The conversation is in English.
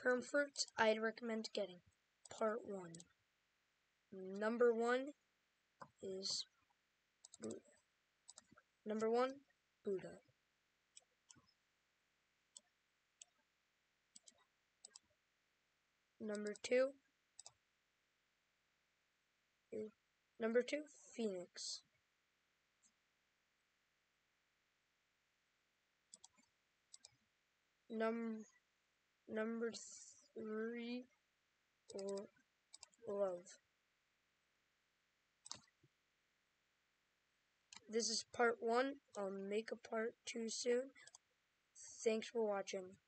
perm fruits I'd recommend getting. Part 1. Number 1 is Buddha. Number 1, Buddha. Number 2, Phoenix. Number 3, Love. This is part 1. I'll make a part 2 soon. Thanks for watching.